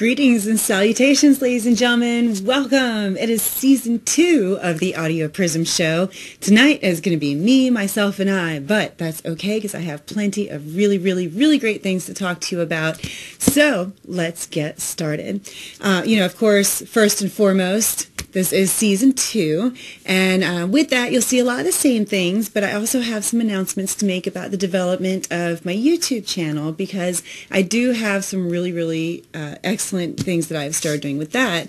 Greetings and salutations, ladies and gentlemen. Welcome. It is season 2 of the Audioprism Show. Tonight is going to be me, myself, and I, but that's okay because I have plenty of really great things to talk to you about. So let's get started. Of course, first and foremost, this is season 2, and with that, you'll see a lot of the same things, but I also have some announcements to make about the development of my YouTube channel, because I do have some really excellent things that I've started doing with that.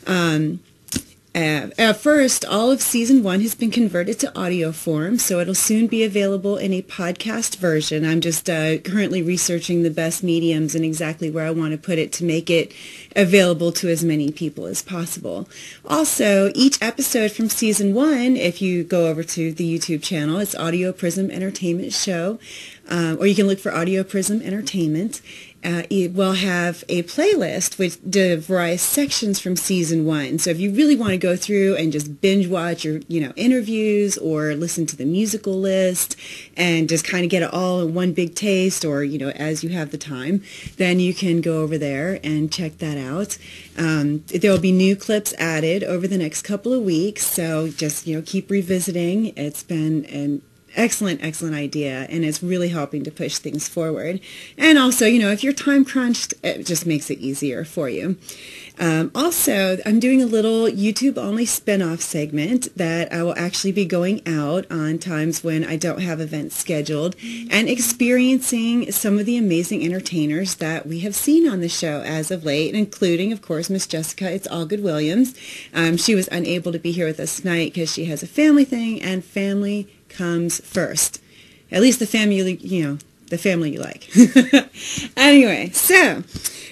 First, all of season 1 has been converted to audio form, so it'll soon be available in a podcast version. I'm just currently researching the best mediums and exactly where I want to put it to make it available to as many people as possible. Also, each episode from season 1, if you go over to the YouTube channel, it's Audioprism Entertainment Show, or you can look for Audioprism Entertainment. It will have a playlist with the various sections from season 1. So if you really want to go through and just binge watch your, interviews, or listen to the musical list and just kind of get it all in one big taste, or, as you have the time, then you can go over there and check that out. There will be new clips added over the next couple of weeks. So just, keep revisiting. It's been an excellent idea, and it's really helping to push things forward. And also, if you're time crunched, it just makes it easier for you. Also, I'm doing a little YouTube-only spin-off segment that I will actually be going out on times when I don't have events scheduled and experiencing some of the amazing entertainers that we have seen on the show as of late, including, of course, Miss Jessica It's All Good Williams. She was unable to be here with us tonight because she has a family thing, and family comes first. At least the family, the family you like. Anyway, so,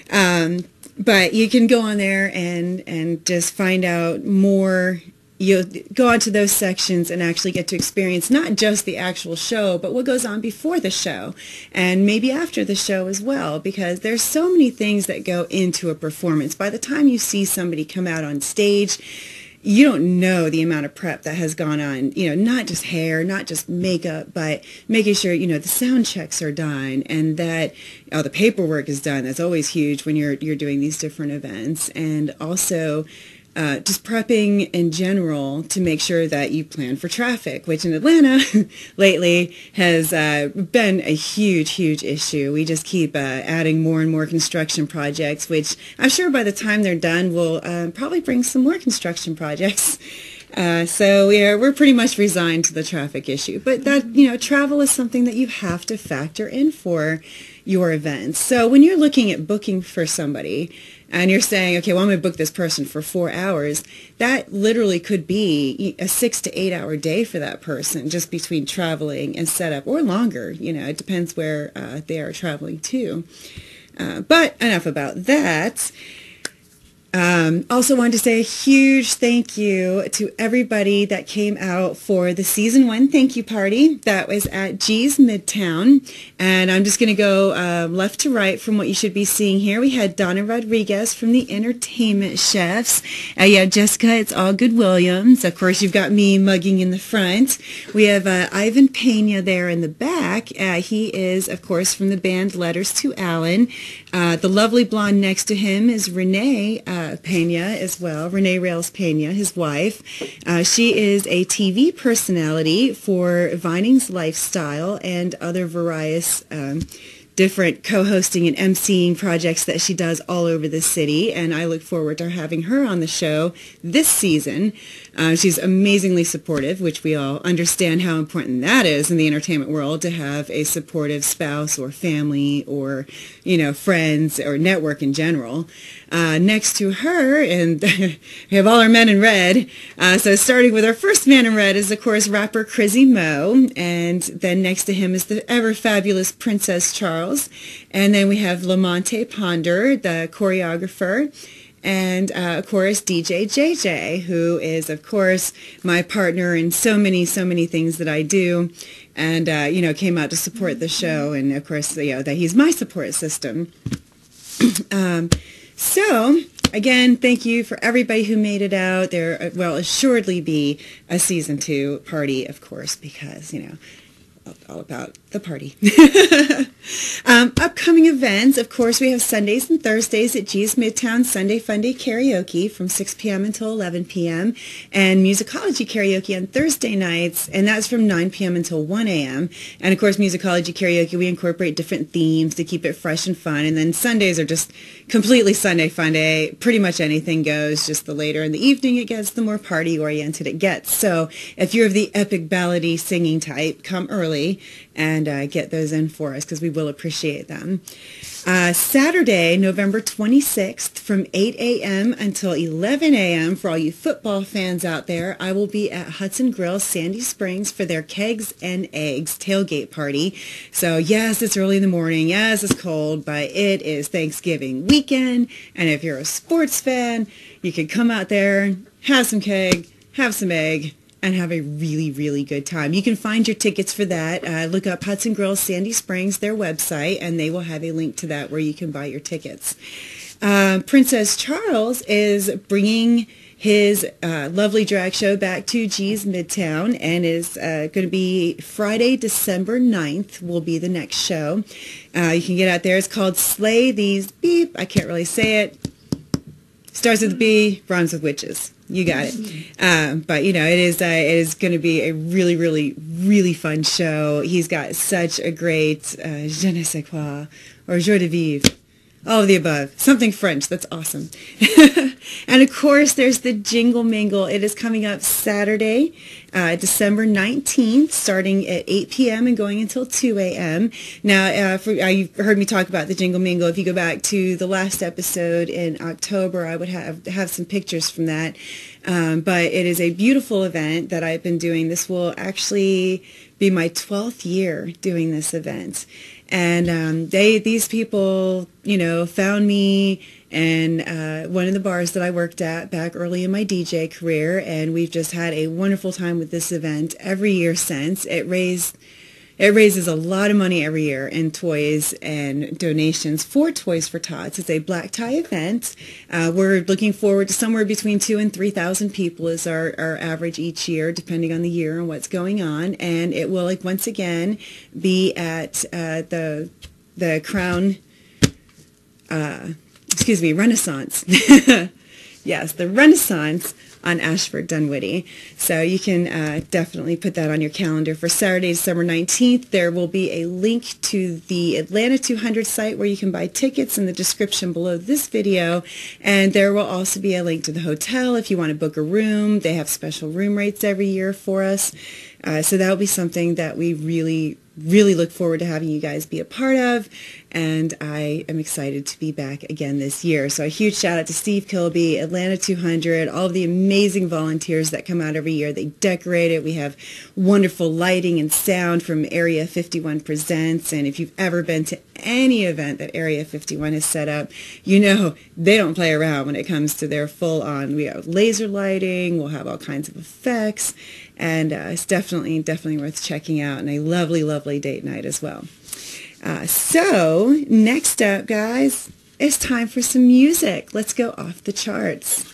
but you can go on there and just find out more. You'll go onto those sections and actually get to experience not just the actual show, but what goes on before the show and maybe after the show as well, because there's so many things that go into a performance. By the time you see somebody come out on stage, you don't know the amount of prep that has gone on, not just hair, not just makeup, but making sure, the sound checks are done and that the paperwork is done. That's always huge when you're doing these different events. And also just prepping in general to make sure that you plan for traffic, which in Atlanta lately has been a huge issue. We just keep adding more and more construction projects, which I'm sure by the time they're done will probably bring some more construction projects. So we're pretty much resigned to the traffic issue. But that, travel is something that you have to factor in for your events. So when you're looking at booking for somebody and you're saying, okay, well, I'm going to book this person for 4 hours, that literally could be a 6 to 8 hour day for that person, just between traveling and setup, or longer. It depends where they are traveling to. But enough about that. Also wanted to say a huge thank you to everybody that came out for the season 1 thank you party that was at G's Midtown. And I'm just going to go left to right from what you should be seeing here. We had Donna Rodriguez from the Entertainment Chefs. You have Jessica It's All Good Williams. Of course, you've got me mugging in the front. We have Ivan Pena there in the back. He is, of course, from the band Letters to Alan. The lovely blonde next to him is Renee Pena as well, Renee Rails Pena, his wife. She is a TV personality for Vining's Lifestyle and other various different co-hosting and emceeing projects that she does all over the city, and I look forward to having her on the show this season. She's amazingly supportive, which we all understand how important that is in the entertainment world, to have a supportive spouse or family or, friends or network in general. Next to her, and we have all our men in red. So starting with our first man in red is, of course, rapper Crizzy Mo, and then next to him is the ever-fabulous Princess Charles. And then we have Lamonte Ponder, the choreographer, and of course DJ JJ, who is of course my partner in so many things that I do, and came out to support the show, and of course that he's my support system. So again, thank you for everybody who made it out. There will assuredly be a season 2 party, of course, because all about the party. Upcoming events, of course, we have Sundays and Thursdays at G's Midtown Sunday Funday Karaoke from 6 p.m. until 11 p.m. and Musicology Karaoke on Thursday nights, and that's from 9 p.m. until 1 a.m. And of course, Musicology Karaoke, we incorporate different themes to keep it fresh and fun. And then Sundays are just completely Sunday Funday. Pretty much anything goes. Just the later in the evening it gets, the more party-oriented it gets. So if you're of the epic ballady singing type, come early and get those in for us because we will appreciate them. Saturday, November 26th from 8 a.m. until 11 a.m. for all you football fans out there, I will be at Hudson Grill, Sandy Springs for their Kegs and Eggs tailgate party. So yes, it's early in the morning. Yes, it's cold, but it is Thanksgiving weekend. And if you're a sports fan, you can come out there, have some keg, have some egg, and have a really, really good time. You can find your tickets for that. Look up Hudson Grill, Sandy Springs, their website, and they will have a link to that where you can buy your tickets. Princess Charles is bringing his lovely drag show back to G's Midtown, and is going to be Friday, December 9th will be the next show. You can get out there. It's called Slay These Beep. I can't really say it. Starts with B, rhymes with witches. You got it. But, you know, it is going to be a really, really, really fun show. He's got such a great je ne sais quoi, or joie de vivre. All of the above. Something French. That's awesome. And, of course, there's the Jingle Mingle. It is coming up Saturday, December 19th, starting at 8 p.m. and going until 2 a.m. Now, you've heard me talk about the Jingle Mingle. If you go back to the last episode in October, I would have some pictures from that. But it is a beautiful event that I've been doing. This will actually be my 12th year doing this event. And these people, you know, found me in one of the bars that I worked at back early in my DJ career, and we've just had a wonderful time with this event every year since. It raises a lot of money every year in toys and donations for Toys for Tots. It's a black tie event. We're looking forward to somewhere between 2,000 and 3,000 people is our average each year, depending on the year and what's going on. And it will, like, once again, be at the Crown, Renaissance. Yes, the Renaissance on Ashford Dunwoody. So you can definitely put that on your calendar for Saturday, December 19th. There will be a link to the Atlanta 200 site where you can buy tickets in the description below this video. And there will also be a link to the hotel if you want to book a room. They have special room rates every year for us. So that will be something that we really, really look forward to having you guys be a part of, and I am excited to be back again this year. So a huge shout out to Steve Kilby, Atlanta 200, all of the amazing volunteers that come out every year. They decorate it. We have wonderful lighting and sound from Area 51 Presents, and if you've ever been to any event that Area 51 has set up, you know they don't play around when it comes to their full-on. We have laser lighting. We'll have all kinds of effects, and it's definitely worth checking out, and a lovely, lovely date night as well. So next up, guys, it's time for some music. Let's go off the charts.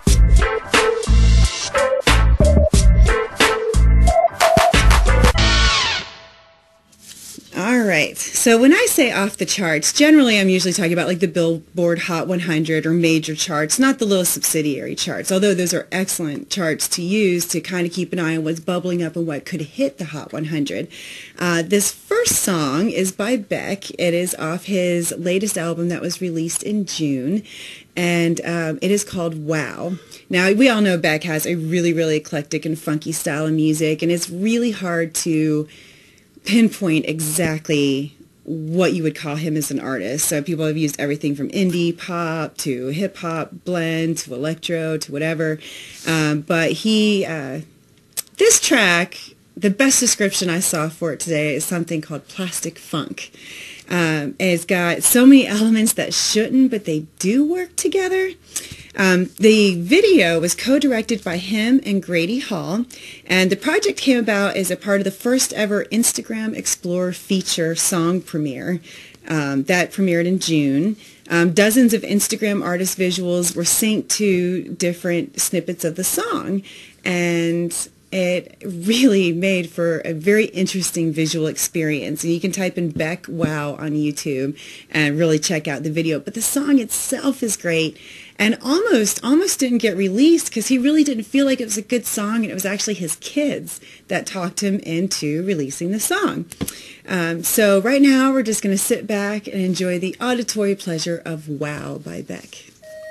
All right. So when I say off the charts, generally I'm usually talking about like the Billboard Hot 100 or major charts, not the little subsidiary charts, although those are excellent charts to use to kind of keep an eye on what's bubbling up and what could hit the Hot 100. This first song is by Beck. It is off his latest album that was released in June, and it is called Wow. Now, we all know Beck has a really, really eclectic and funky style of music, and it's really hard to pinpoint exactly what you would call him as an artist. So people have used everything from indie pop to hip hop blend to electro to whatever. But this track, the best description I saw for it today is something called plastic funk. It's got so many elements that shouldn't, but they do work together. The video was co-directed by him and Grady Hall, and the project came about as a part of the first ever Instagram Explorer feature song premiere that premiered in June. Dozens of Instagram artist visuals were synced to different snippets of the song, and it really made for a very interesting visual experience. And you can type in Beck Wow on YouTube and really check out the video. But the song itself is great, and almost didn't get released because he really didn't feel like it was a good song, and it was actually his kids that talked him into releasing the song. So right now we're just going to sit back and enjoy the auditory pleasure of Wow by Beck.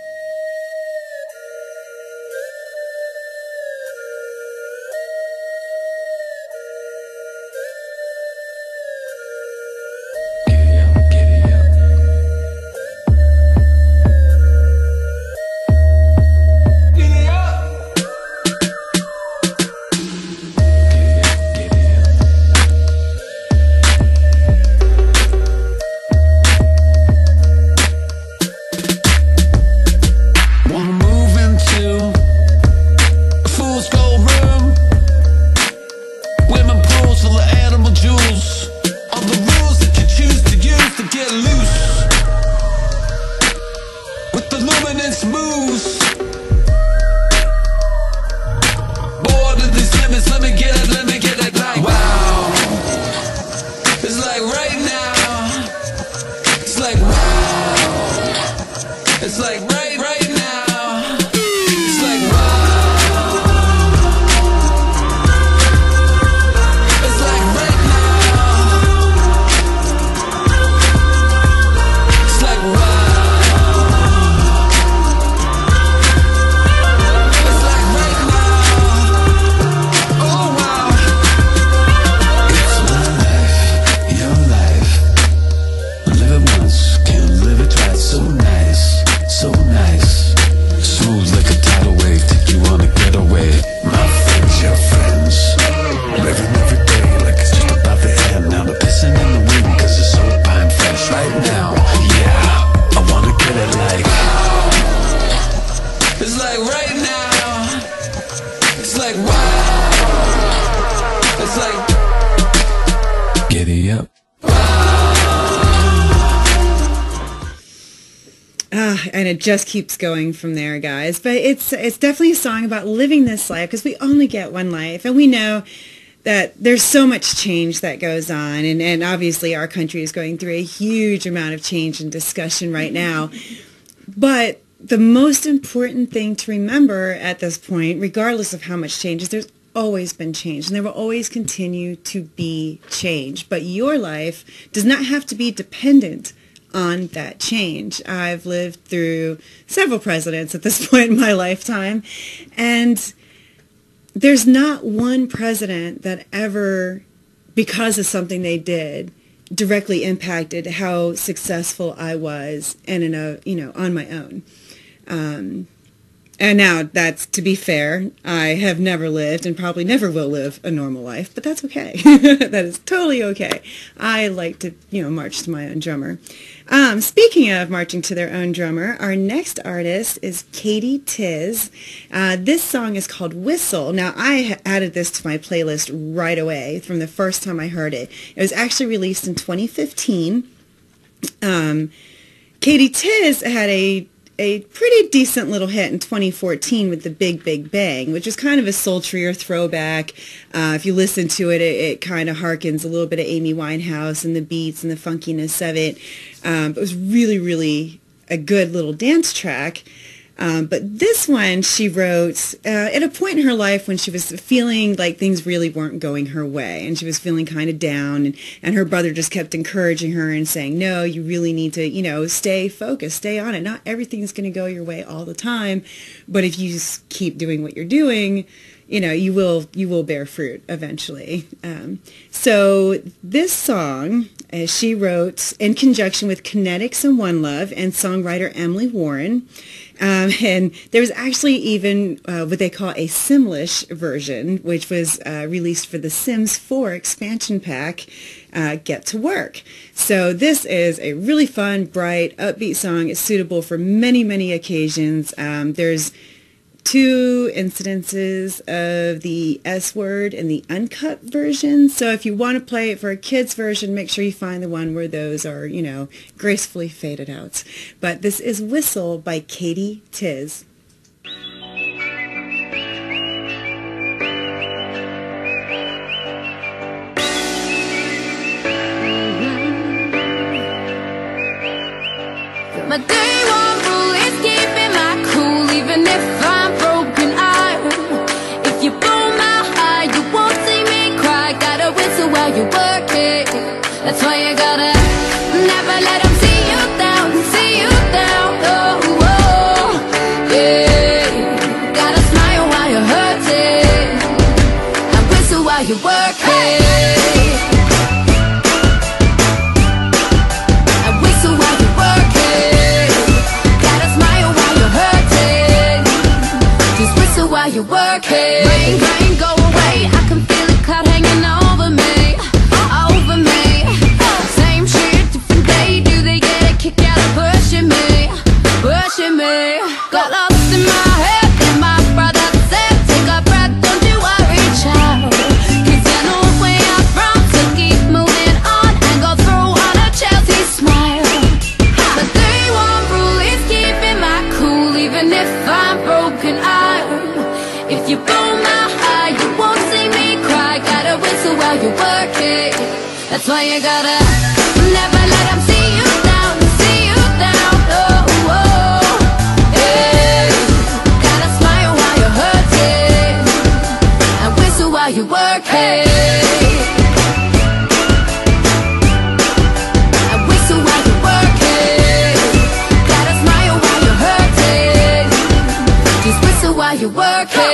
And it just keeps going from there, guys. But it's definitely a song about living this life, because we only get one life, and we know that there's so much change that goes on, and obviously our country is going through a huge amount of change and discussion right now. But the most important thing to remember at this point, regardless of how much change is, there's always been change, and there will always continue to be change. But your life does not have to be dependent on that change. I've lived through several presidents at this point in my lifetime, and there's not one president that ever, because of something they did, directly impacted how successful I was and on my own. And now, that's, to be fair, I have never lived and probably never will live a normal life, but that's okay. That is totally okay. I like to, march to my own drummer. Speaking of marching to their own drummer, our next artist is Katie Tiz. This song is called Whistle. Now, I added this to my playlist right away from the first time I heard it. It was actually released in 2015. Katie Tiz had a pretty decent little hit in 2014 with the Big Big Bang, which is kind of a sultrier throwback. If you listen to it, it kind of harkens a little bit of Amy Winehouse and the beats and the funkiness of it. It was really, really a good little dance track. But this one she wrote at a point in her life when she was feeling like things really weren't going her way, and she was feeling kind of down, and her brother just kept encouraging her and saying, no, you really need to, stay focused, stay on it. Not everything's going to go your way all the time, but if you just keep doing what you're doing, you will bear fruit eventually. So this song she wrote in conjunction with Kinetics and One Love and songwriter Emily Warren. And there was actually even what they call a Simlish version, which was released for the Sims 4 expansion pack, Get to Work. So this is a really fun, bright, upbeat song. It's suitable for many, many occasions. There's 2 incidences of the S word in the uncut version. So if you want to play it for a kid's version, make sure you find the one where those are, gracefully faded out. But this is Whistle by Katie Tiz. My day one rule is keeping my cool, even if I'm broken iron. If you blow my high, you won't see me cry. Gotta whistle while you work it. That's why you gotta never let them see you down, see you down. Oh, oh, yeah. Gotta smile while you're hurting, and whistle while you work it. You work it. Rain, rain, go away. I can feel a cloud hanging over me, over me. Same shit, different day. Do they get a kick out of pushing me, pushing me? Got lost in my head, and my brother said, take a breath, don't you worry, child. 'Cause you know where I'm from, so keep moving on and go through on a Chelsea smile. The day one rule is keeping my cool, even if I'm broken iron. If you blow my high, you won't see me cry. Gotta whistle while you work it. That's why you gotta never let them see you down, see you down. Oh, oh, yeah. Gotta smile while you're hurting, and whistle while you work it. And whistle while you work it. Gotta smile while you're hurting, just whistle while you work it.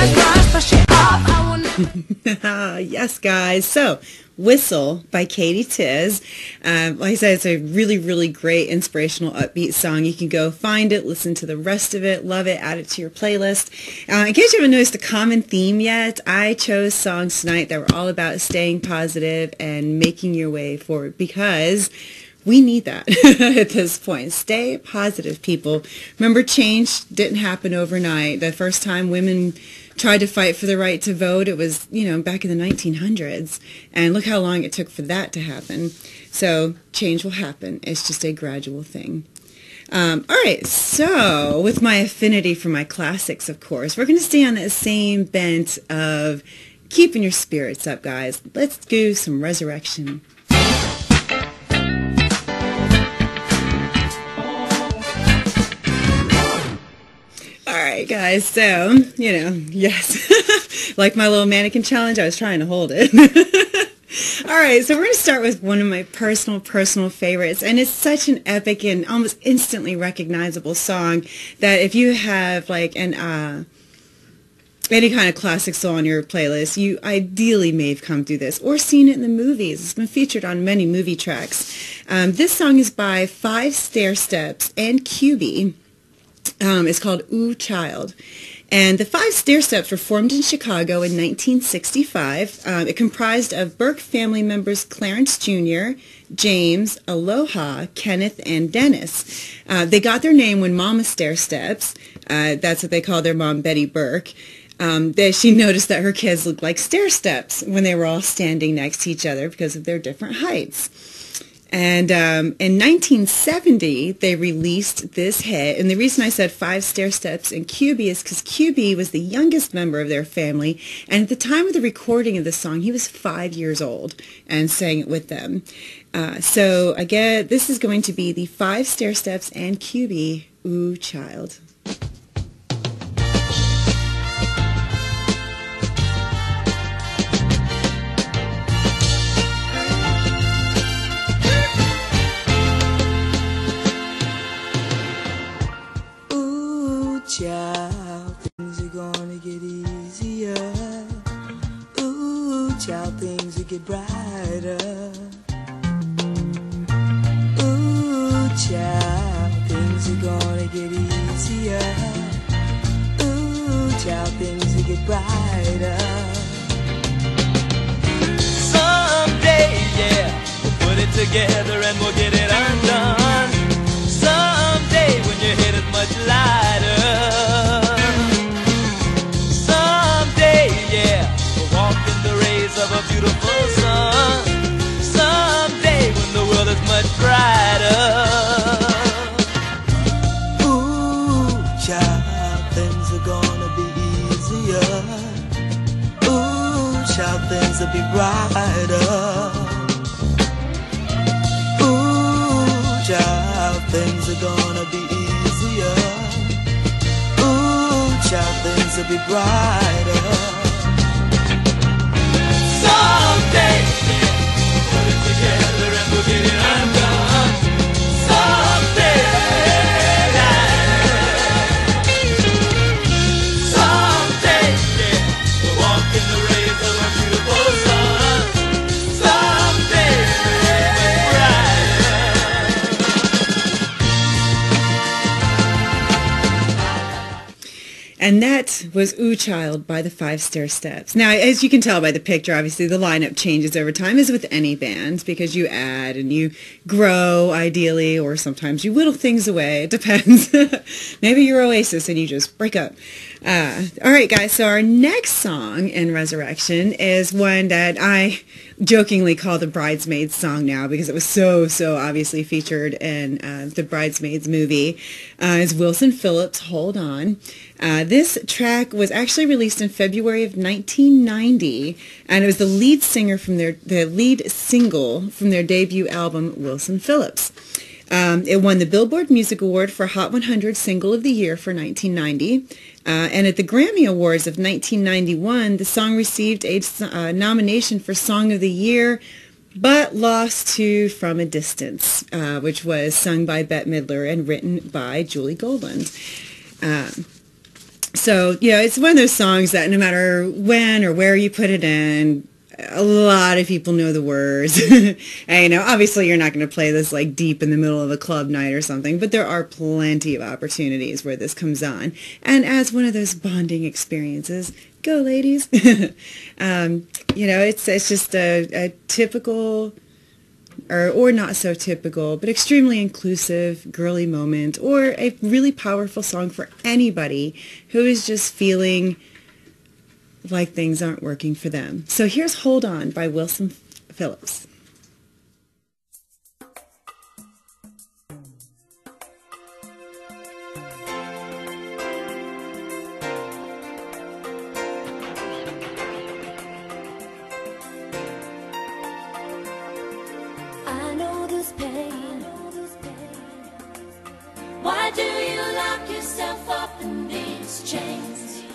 Yes, guys. So, Whistle by Katie Tiz. Like I said, it's a really, really great, inspirational, upbeat song. You can go find it, listen to the rest of it, love it, add it to your playlist. In case you haven't noticed a common theme yet, I chose songs tonight that were all about staying positive and making your way forward, because we need that at this point. Stay positive, people. Remember, change didn't happen overnight. The first time women tried to fight for the right to vote, it was, back in the 1900s. And look how long it took for that to happen. So change will happen. It's just a gradual thing. All right, so with my affinity for my classics, of course, we're going to stay on that same bent of keeping your spirits up, guys. Let's do some Resurrection. Alright guys, so, yes, like my little mannequin challenge, I was trying to hold it. Alright, so we're going to start with one of my personal favorites, and it's such an epic and almost instantly recognizable song that if you have like an any kind of classic song on your playlist, you ideally may have come through this or seen it in the movies. It's been featured on many movie tracks. This song is by 5 Stairsteps and QB. It's called Ooh Child. And the 5 Stairsteps were formed in Chicago in 1965. It comprised of Burke family members Clarence Jr., James, Aloha, Kenneth, and Dennis. They got their name when Mama Stairsteps, that's what they called their mom, Betty Burke, she noticed that her kids looked like stair steps when they were all standing next to each other because of their different heights. And in 1970, they released this hit. And the reason I said 5 Stairsteps and QB is because QB was the youngest member of their family. And at the time of the recording of the song, he was 5 years old and sang it with them. So again, this is going to be the 5 Stairsteps and QB, Ooh Child. Child, things are gonna get easier. Ooh, child, things will get brighter. Ooh, child, things are gonna get easier. Ooh, child, things will get brighter. Someday, yeah, we'll put it together and we'll get it undone. Someday when your head is much lighter. Someday, yeah, we'll walk in the rays of a beautiful sun. Someday when the world is much brighter. Ooh, child, things are gonna be easier. Ooh, child, things will be brighter. Ooh, child, things are gonna be easier. Ooh, child, things will be brighter. Someday, put it together and we'll get it undone. Someday, someday, yeah, we'll walk in the rays of a beautiful sun. Someday, And that was Ooh Child by the Five Stair Steps. Now, as you can tell by the picture, obviously the lineup changes over time, as with any band, because you add and you grow, ideally, or sometimes you whittle things away. It depends. Maybe you're Oasis and you just break up. All right, guys, so our next song in Resurrection is one that I jokingly call the Bridesmaids song now because it was so obviously featured in the Bridesmaids movie. It's Wilson Phillips' Hold On. This track was actually released in February of 1990, and it was the lead single from their debut album, Wilson Phillips. It won the Billboard Music Award for Hot 100 Single of the Year for 1990. And at the Grammy Awards of 1991, the song received a nomination for Song of the Year, but lost to From a Distance, which was sung by Bette Midler and written by Julie Goldland. So, yeah, it's one of those songs that no matter when or where you put it in, a lot of people know the words. And, obviously you're not going to play this like deep in the middle of a club night or something, but there are plenty of opportunities where this comes on. And as one of those bonding experiences, go ladies. It's just a typical or not so typical, but extremely inclusive girly moment, or a really powerful song for anybody who is just feeling like things aren't working for them. So here's Hold On by Wilson Phillips. I know this pain. Why do you lock yourself up in these chains?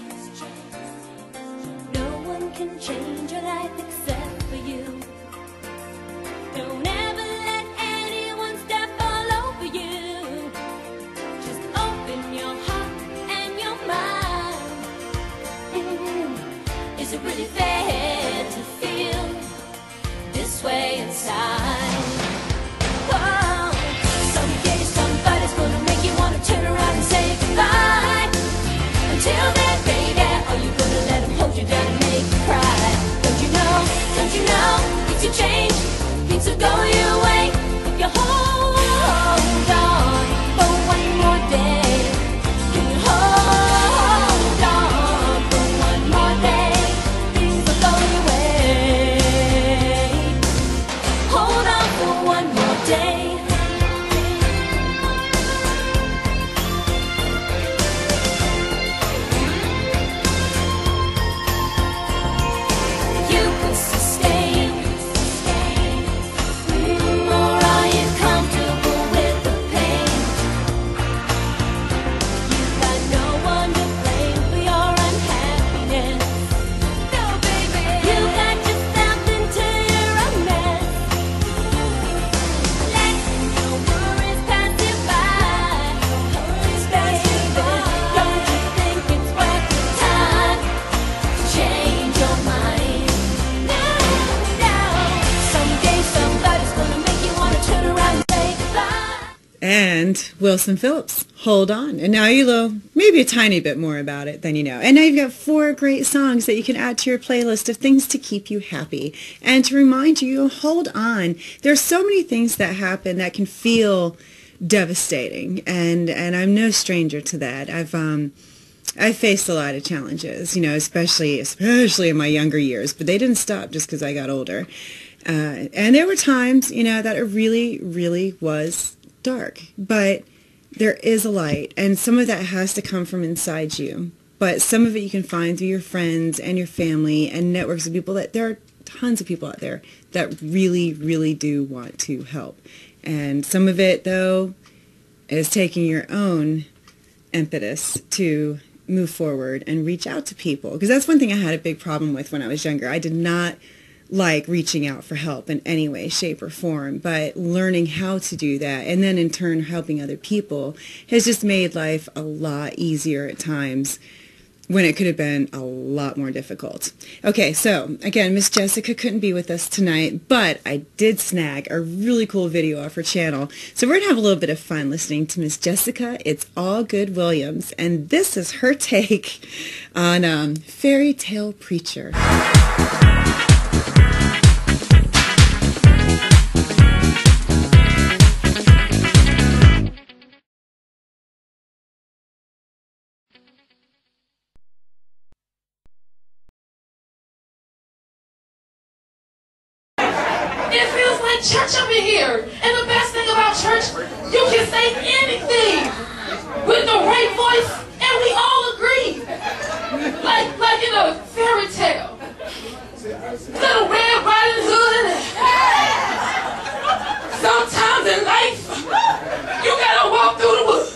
Can change your life except for you. Don't ever let anyone step all over you. Just open your heart and your mind. Is it really fair to feel this way inside? Oh, someday somebody's gonna make you wanna turn around and say goodbye. Until then, baby, are you gonna let them hold you down and make you cry? Don't you know, things will change, things will go your way if you hold on for one more day. Can you hold on for one more day? Things will go your way. Hold on for one more day. And Wilson Phillips, Hold On. And now you know maybe a tiny bit more about it than you know. And now you've got 4 great songs that you can add to your playlist of things to keep you happy. And to remind you, hold on. There's so many things that happen that can feel devastating. And I'm no stranger to that. I've faced a lot of challenges, especially in my younger years. But they didn't stop just because I got older. And there were times, that it really, really was dark, but there is a light, and some of that has to come from inside you, but some of it you can find through your friends and your family and networks of people. That there are tons of people out there that really, really do want to help, and some of it, though, is taking your own impetus to move forward and reach out to people. Because that's one thing I had a big problem with when I was younger. I did not like reaching out for help in any way, shape, or form, but learning how to do that and then in turn helping other people has just made life a lot easier at times when it could have been a lot more difficult. Okay, so again, Miss Jessica couldn't be with us tonight, but I did snag a really cool video off her channel. So we're going to have a little bit of fun listening to Miss Jessica It's All Good Williams, and this is her take on Fairy Tale Preacher. It feels like church up in here. And the best thing about church, you can say anything with the right voice, and we all agree. Like in a fairy tale. Little Red Riding Hood. Sometimes in life, you gotta walk through the woods.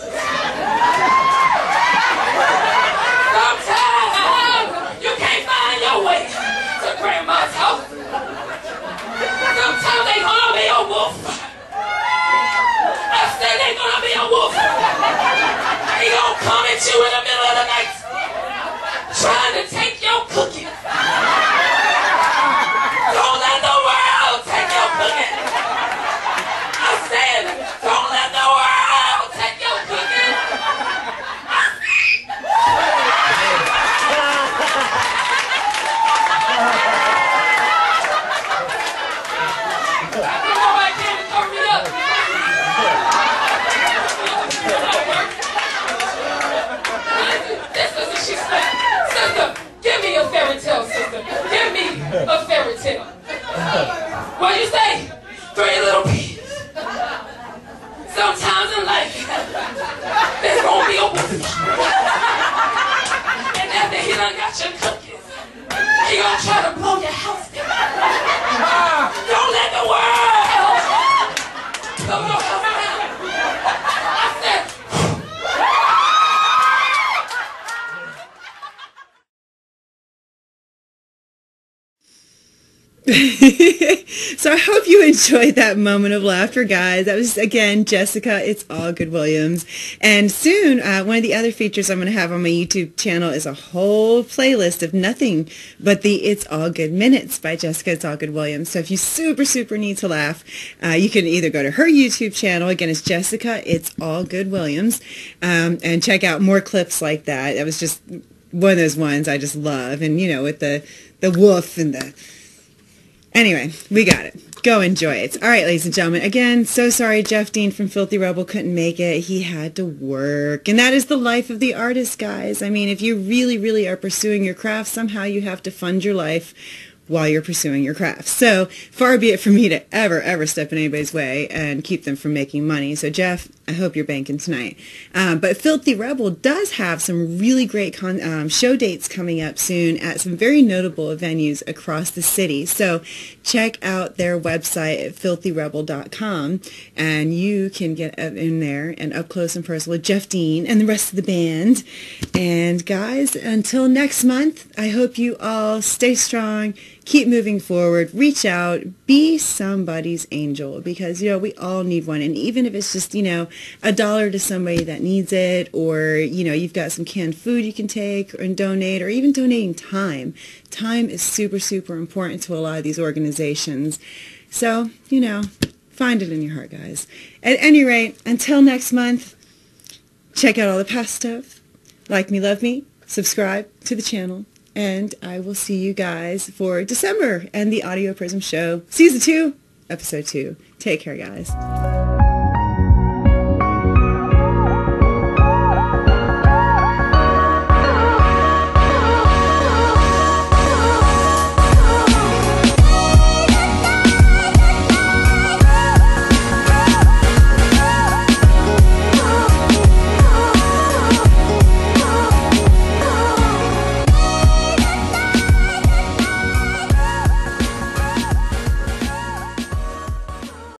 Sometimes you can't find your way to grandma's house. Sometimes they gonna be a wolf. I said they gonna be a wolf. He gonna come at you in the middle of the night, trying to take your cookies. Don't let the world take your cookies. I said, don't let the world take your cookies. A fairy tale. What you say? 3 little pigs. Sometimes in life, there's gonna be a wolf. And after he done got your cookies, he gonna try to blow your house down. Don't let the world blow your house down. I said, So I hope you enjoyed that moment of laughter, guys. That was, again, Jessica It's All Good Williams. And soon, one of the other features I'm going to have on my YouTube channel is a whole playlist of nothing but the It's All Good Minutes by Jessica It's All Good Williams. So if you super need to laugh, you can either go to her YouTube channel, again, it's Jessica It's All Good Williams, and check out more clips like that. That was just one of those ones I just love. And, you know, with the wolf and the... Anyway, we got it. Go enjoy it. All right, ladies and gentlemen. Again, so sorry Jeff Dean from Filthy Rebel couldn't make it. He had to work. And that is the life of the artist, guys. I mean, if you really are pursuing your craft, somehow you have to fund your life while you're pursuing your craft. So far be it from me to ever step in anybody's way and keep them from making money. So Jeff, I hope you're banking tonight. But Filthy Rebel does have some really great show dates coming up soon at some very notable venues across the city. So check out their website at filthyrebel.com and you can get in there and up close and personal with Jeff Dean and the rest of the band. And guys, until next month, I hope you all stay strong, keep moving forward, reach out, be somebody's angel, because, you know, we all need one. And even if it's just, you know, $1 to somebody that needs it, or, you know, you've got some canned food you can take and donate, or even donating time. Time is super important to a lot of these organizations. So, you know, find it in your heart, guys. At any rate, until next month, check out all the past stuff. Like me, love me, subscribe to the channel, and I will see you guys for December and the Audioprism Show, Season 2, Episode 2. Take care, guys.